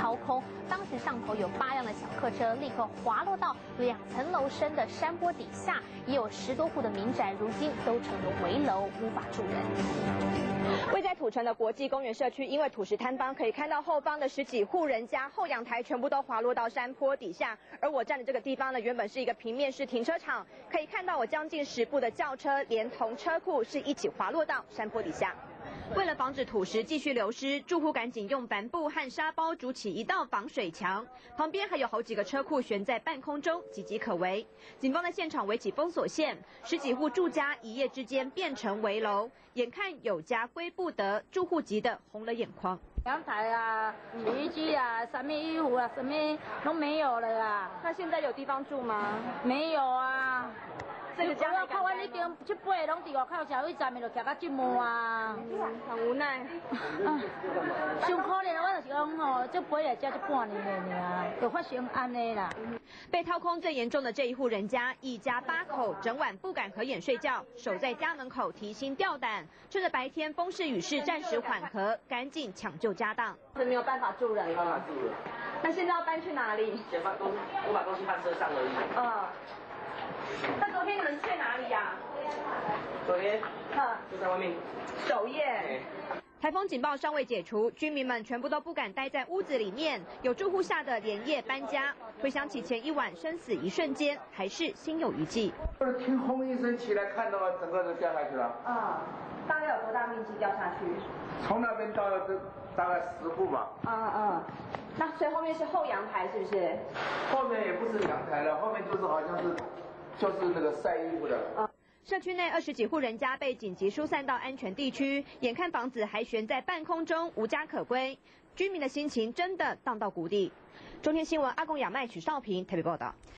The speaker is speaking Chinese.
掏空。当时上头有8辆的小客车立刻滑落到2层楼深的山坡底下，也有10多户的民宅如今都成了危楼，无法住人。 位在土城的国际公园社区，因为土石坍方，可以看到后方的10几户人家后阳台全部都滑落到山坡底下。而我站的这个地方呢，原本是一个平面式停车场，可以看到我将近10部的轿车连同车库是一起滑落到山坡底下。为了防止土石继续流失，住户赶紧用帆布和沙包筑起一道防水墙，旁边还有好几个车库悬在半空中，岌岌可危。警方在现场围起封锁线，10几户住家一夜之间变成危楼，眼看有家归不得，住户急得红了眼眶。 阳台啊、洗衣机啊、什么衣服啊、什么都没有了啊。 那现在有地方住吗？ 没有啊。 这个家还靠阮已经7八个拢伫外口社会站的，就徛到这么啊， 很无奈。 上可怜的，我就是讲吼，这飞来这半年了尔，就发生安尼啦。 被掏空最严重的这一户人家，一家8口，整晚不敢合眼睡觉，守在家门口提心吊胆，趁着白天风势雨势暂时缓和，赶紧抢救家当。是没有办法住人了。没办法住了。那现在要搬去哪里？ 先把东西搬车上而已。 那昨天你们去哪里呀？ 昨天就在外面守夜。台风警报尚未解除，居民们全部都不敢待在屋子里面，有住户吓得连夜搬家。回想起前一晚生死一瞬间，还是心有余悸。 听轰一声起来，看到整个都掉下去了。 大概有多大面积掉下去？ 从那边到这大概10户吧。 那所以后面是后阳台是不是？ 后面也不是阳台了，后面就是好像是就是那个晒衣服的。 社区内20几户人家被紧急疏散到安全地区，眼看房子还悬在半空中，无家可归，居民的心情真的荡到谷底。中天新闻阿公亚麦许少平台北报道。